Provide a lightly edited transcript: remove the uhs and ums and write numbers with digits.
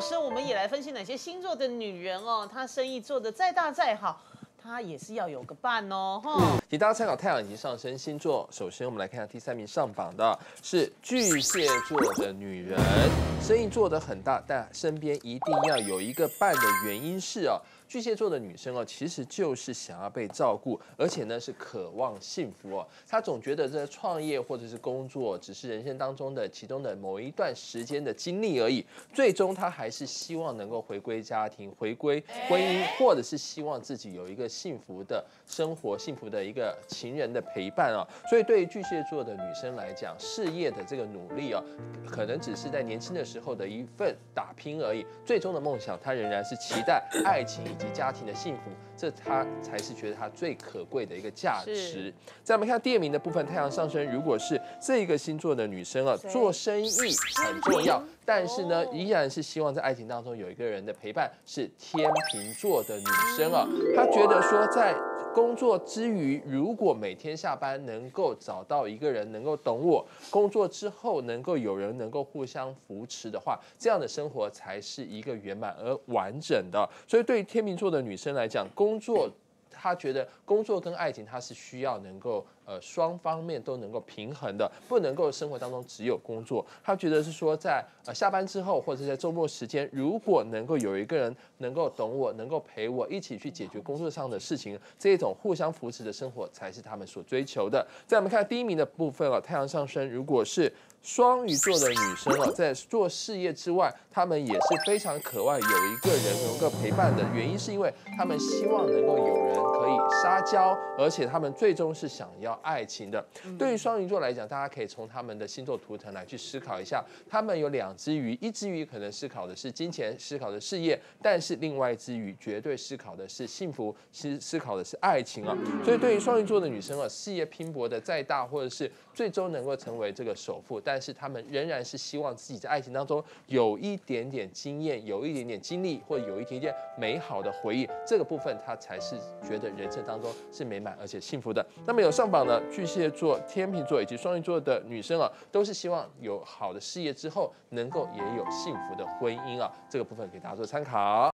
师，我们也来分析哪些星座的女人哦，她生意做得再大再好，她也是要有个伴哦，哈。 请大家参考太阳以及上升星座。首先，我们来看一下第3名上榜的是巨蟹座的女人，生意做得很大，但身边一定要有一个伴的原因是哦。巨蟹座的女生哦，其实就是想要被照顾，而且呢是渴望幸福哦。她总觉得这创业或者是工作只是人生当中的其中的某一段时间的经历而已，最终她还是希望能够回归家庭、回归婚姻，或者是希望自己有一个幸福的生活、幸福的一个情人的陪伴哦。所以对于巨蟹座的女生来讲，事业的这个努力哦，可能只是在年轻的时候的一份打拼而已，最终的梦想她仍然是期待爱情以及家庭的幸福，这他才是觉得他最可贵的一个价值。再我们看第2名的部分，太阳上升，如果是这个星座的女生啊，做生意很重要，但是呢，依然是希望在爱情当中有一个人的陪伴，是天秤座的女生啊，她觉得说在工作之余，如果每天下班能够找到一个人能够懂我，工作之后能够有人能够互相扶持的话，这样的生活才是一个圆满而完整的。所以对于天秤座的女生来讲，工作她觉得工作跟爱情，她是需要能够双方面都能够平衡的，不能够生活当中只有工作。她觉得是说在下班之后或者在周末时间，如果能够有一个人能够懂我，能够陪我一起去解决工作上的事情，这一种互相扶持的生活才是他们所追求的。再我们看第1名的部分哦，太阳上升，如果是双鱼座的女生哦，在做事业之外，她们也是非常渴望有一个人能够陪伴的。原因是因为她们希望能够有人可以撒娇，而且她们最终是想要爱情的。对于双鱼座来讲，大家可以从他们的星座图腾来去思考一下，他们有2只鱼，一只鱼可能思考的是金钱，思考的事业，但是另外一只鱼绝对思考的是幸福，思考的是爱情啊。所以对于双鱼座的女生啊，事业拼搏的再大，或者是最终能够成为这个首富，但是他们仍然是希望自己在爱情当中有一点点经验，有一点点经历，或有一点点美好的回忆，这个部分他才是觉得人生当中是美满而且幸福的。那么有上榜的巨蟹座、天秤座以及双鱼座的女生啊，都是希望有好的事业之后，能够也有幸福的婚姻啊，这个部分给大家做参考。